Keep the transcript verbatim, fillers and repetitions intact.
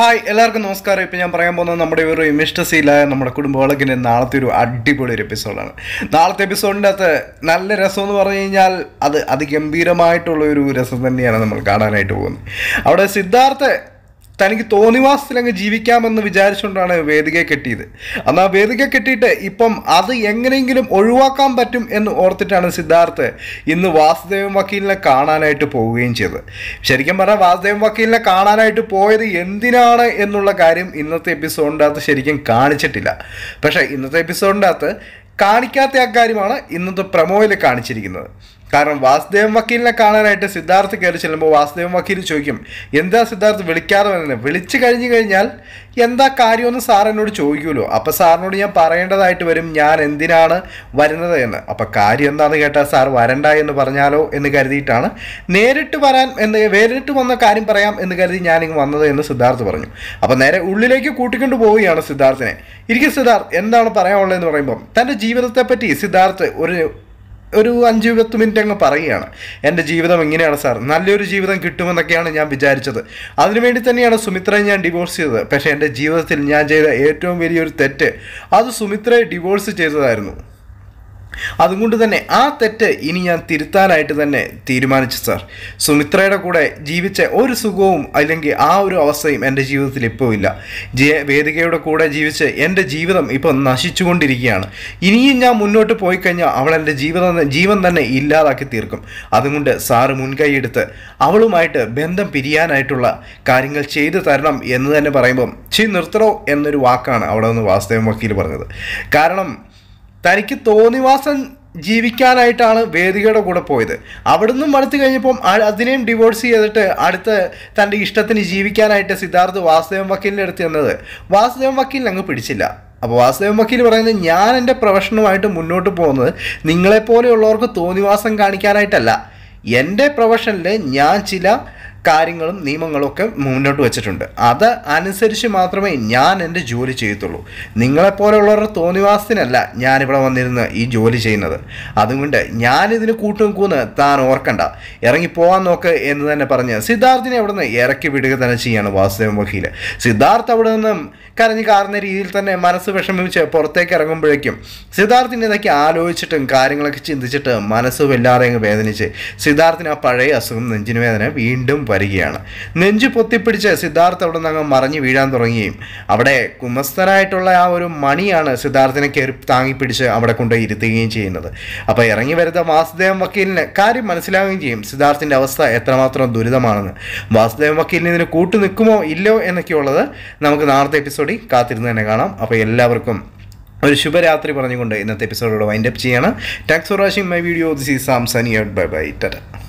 Hi എല്ലാവർക്കും നമസ്കാരം. ഇപ്പോൾ ഞാൻ പറയാൻ പോകുന്നത് നമ്മുടെ ഒരു ഇമിഷ്ടസിയിലായ നമ്മുടെ കുടുംബവളക്കിൻ്റെ നാളത്തെ ഒരു അടിപൊളി ഒരു എപ്പിസോഡാണ്. നാളത്തെ എപ്പിസോഡിൻ്റെ അകത്ത് നല്ല രസമെന്ന് പറഞ്ഞു കഴിഞ്ഞാൽ അത് അതിഗംഭീരമായിട്ടുള്ള ഒരു രസം തന്നെയാണ് നമ്മൾ കാണാനായിട്ട് പോകുന്നത്. അവിടെ സിദ്ധാർത്ഥ തനിക്ക് തോന്നിവാസത്തിലങ്ങ് ജീവിക്കാമെന്ന് വിചാരിച്ചുകൊണ്ടാണ് വേദികയെ കെട്ടിയത്. എന്നാൽ വേദികയെ കെട്ടിയിട്ട് ഇപ്പം അത് എങ്ങനെയെങ്കിലും ഒഴിവാക്കാൻ പറ്റും എന്ന് ഓർത്തിട്ടാണ് സിദ്ധാർത്ഥ് ഇന്ന് വാസുദേവൻ വക്കീലിനെ കാണാനായിട്ട് പോവുകയും ചെയ്തത്. ശരിക്കും പറഞ്ഞാൽ വാസുദേവൻ വക്കീലിനെ കാണാനായിട്ട് പോയത് എന്തിനാണ് എന്നുള്ള കാര്യം ഇന്നത്തെ എപ്പിസോഡിൻ്റെ അകത്ത് ശരിക്കും കാണിച്ചിട്ടില്ല. പക്ഷേ ഇന്നത്തെ എപ്പിസോഡിൻ്റെ അകത്ത് കാണിക്കാത്ത ആ കാര്യമാണ് ഇന്നത്തെ പ്രൊമോയിൽ കാണിച്ചിരിക്കുന്നത്. കാരണം വാസുദേവൻ വക്കീലിനെ കാണാനായിട്ട് സിദ്ധാർത്ഥ് കയറി ചെല്ലുമ്പോൾ വാസുദേവൻ വക്കീൽ ചോദിക്കും, എന്താ സിദ്ധാർത്ഥ് വിളിക്കാതെ വരുന്നത്? വിളിച്ചു കഴിഞ്ഞു കഴിഞ്ഞാൽ എന്താ കാര്യമെന്ന് സാർ എന്നോട് ചോദിക്കുമല്ലോ. അപ്പോൾ സാറിനോട് ഞാൻ പറയേണ്ടതായിട്ട് വരും ഞാൻ എന്തിനാണ് വരുന്നത് എന്ന്. അപ്പോൾ കാര്യം എന്താണെന്ന് കേട്ടാൽ സാർ വരണ്ട എന്ന് പറഞ്ഞാലോ എന്ന് കരുതിയിട്ടാണ് നേരിട്ട് വരാൻ എന്ന് നേരിട്ട് വന്ന കാര്യം പറയാം എന്ന് കരുതി ഞാനിങ്ങ് വന്നത് എന്ന് സിദ്ധാർത്ഥ് പറഞ്ഞു. അപ്പോൾ നേരെ ഉള്ളിലേക്ക് കൂട്ടിക്കൊണ്ട് പോവുകയാണ് സിദ്ധാർത്ഥിനെ. ഇരിക്കും സിദ്ധാർത്ഥ്, എന്താണ് പറയാനുള്ളതെന്ന് പറയുമ്പം തൻ്റെ ജീവിതത്തെപ്പറ്റി സിദ്ധാർത്ഥ് ഒരു ഒരു അഞ്ച് പത്ത് മിനിറ്റ് അങ്ങ് പറയുകയാണ്. എൻ്റെ ജീവിതം എങ്ങനെയാണ് സാർ, നല്ലൊരു ജീവിതം കിട്ടുമെന്നൊക്കെയാണ് ഞാൻ വിചാരിച്ചത്. അതിനുവേണ്ടി തന്നെയാണ് സുമിത്രയെ ഞാൻ ഡിവോഴ്സ് ചെയ്തത്. പക്ഷേ എൻ്റെ ജീവിതത്തിൽ ഞാൻ ചെയ്ത ഏറ്റവും വലിയൊരു തെറ്റ് അത് സുമിത്രയെ ഡിവോഴ്സ് ചെയ്തതായിരുന്നു. അതുകൊണ്ട് തന്നെ ആ തെറ്റ് ഇനി ഞാൻ തിരുത്താനായിട്ട് തന്നെ തീരുമാനിച്ചു സാർ. സുമിത്രയുടെ കൂടെ ജീവിച്ച ഒരു സുഖവും അല്ലെങ്കിൽ ആ ഒരു അവസ്ഥയും എൻ്റെ ജീവിതത്തിൽ ഇപ്പോൾ ഇല്ല. ജയ വേദികയുടെ കൂടെ ജീവിച്ച് എൻ്റെ ജീവിതം ഇപ്പം നശിച്ചുകൊണ്ടിരിക്കുകയാണ്. ഇനിയും ഞാൻ മുന്നോട്ട് പോയി കഴിഞ്ഞാൽ അവൾ എൻ്റെ ജീവിതം ജീവൻ തന്നെ ഇല്ലാതാക്കി തീർക്കും. അതുകൊണ്ട് സാറ് മുൻകൈയെടുത്ത് അവളുമായിട്ട് ബന്ധം പിരിയാനായിട്ടുള്ള കാര്യങ്ങൾ ചെയ്തു തരണം എന്ന് തന്നെ പറയുമ്പം ചീ നിർത്തണോ എന്നൊരു വാക്കാണ് അവിടെ നിന്ന് വാസുദേവൻ വക്കീൽ പറഞ്ഞത്. കാരണം തനിക്ക് തോന്നിവാസം ജീവിക്കാനായിട്ടാണ് വേദികയുടെ കൂടെ പോയത്. അവിടുന്ന് മടുത്തു കഴിഞ്ഞപ്പം അതിനെയും ഡിവോഴ്സ് ചെയ്തിട്ട് അടുത്ത് തൻ്റെ ഇഷ്ടത്തിന് ജീവിക്കാനായിട്ട് സിദ്ധാർത്ഥ് വാസുദേവൻ വക്കീലിൻ്റെ അടുത്ത് ചെന്നത് വാസുദേവൻ വക്കീലിന് അങ്ങ് പിടിച്ചില്ല. അപ്പോൾ വാസുദേവൻ വക്കീൽ പറയുന്നത് ഞാൻ എൻ്റെ പ്രൊഫഷനുമായിട്ട് മുന്നോട്ട് പോകുന്നത് നിങ്ങളെപ്പോലെയുള്ളവർക്ക് തോന്നിവാസം കാണിക്കാനായിട്ടല്ല. എൻ്റെ പ്രൊഫഷനിൽ ഞാൻ ചില കാര്യങ്ങളും നിയമങ്ങളൊക്കെ മുന്നോട്ട് വെച്ചിട്ടുണ്ട്. അത് അനുസരിച്ച് മാത്രമേ ഞാൻ എൻ്റെ ജോലി ചെയ്യത്തുള്ളൂ. നിങ്ങളെപ്പോലെയുള്ളവരുടെ തോന്നിവാസത്തിനല്ല ഞാനിവിടെ വന്നിരുന്ന് ഈ ജോലി ചെയ്യുന്നത്. അതുകൊണ്ട് ഞാനിതിന് കൂട്ടുനിൽക്കുമെന്ന് താൻ ഓർക്കണ്ട, ഇറങ്ങിപ്പോകാൻ നോക്ക് എന്ന് തന്നെ പറഞ്ഞ് സിദ്ധാർത്ഥിനെ അവിടെ നിന്ന് ഇറക്കി വിടുക തന്നെ ചെയ്യാണ് വാസുദേവൻ വക്കീൽ. സിദ്ധാർത്ഥ് അവിടെ നിന്നും കരഞ്ഞു കാറുന്ന രീതിയിൽ തന്നെ മനസ്സ് വിഷമിച്ച് പുറത്തേക്ക് ഇറങ്ങുമ്പോഴേക്കും സിദ്ധാർത്ഥിനെ ഇതൊക്കെ ആലോചിച്ചിട്ടും കാര്യങ്ങളൊക്കെ ചിന്തിച്ചിട്ട് മനസ്സ് വല്ലാതെ അങ്ങ് വേദനിച്ച് സിദ്ധാർത്ഥിന് ആ പഴയ അസുഖം നെഞ്ചിന് വേദന വീണ്ടും വരികയാണ്. നെഞ്ച് പൊത്തിപ്പിടിച്ച് സിദ്ധാർത്ഥ് അവിടെ നിന്ന് അങ്ങ് മറിഞ്ഞു വീഴാൻ തുടങ്ങുകയും അവിടെ കുമസ്തനായിട്ടുള്ള ആ ഒരു മണിയാണ് സിദ്ധാർത്ഥിനെ കയറി താങ്ങിപ്പിടിച്ച് അവിടെ കൊണ്ടുപോയി ഇരുത്തുകയും ചെയ്യുന്നത്. അപ്പോൾ ഇറങ്ങി വരുന്ന വാസുദേവൻ വക്കീലിന് കാര്യം മനസ്സിലാവുകയും ചെയ്യും സിദ്ധാർത്ഥിൻ്റെ അവസ്ഥ എത്രമാത്രം ദുരിതമാണെന്ന്. വാസുദേവൻ വക്കീലിന് ഇതിന് കൂട്ടു നിൽക്കുമോ ഇല്ലയോ എന്നൊക്കെയുള്ളത് നമുക്ക് നാളത്തെ എപ്പിസോഡിൽ കാത്തിരുന്ന് തന്നെ കാണാം. അപ്പോൾ എല്ലാവർക്കും ഒരു ശുഭരാത്രി പറഞ്ഞുകൊണ്ട് ഇന്നത്തെ എപ്പിസോഡോട് വൈൻഡപ്പ് ചെയ്യണം. Thanks for watching my video. This is Sam Sunny out. Bye bye. Tata.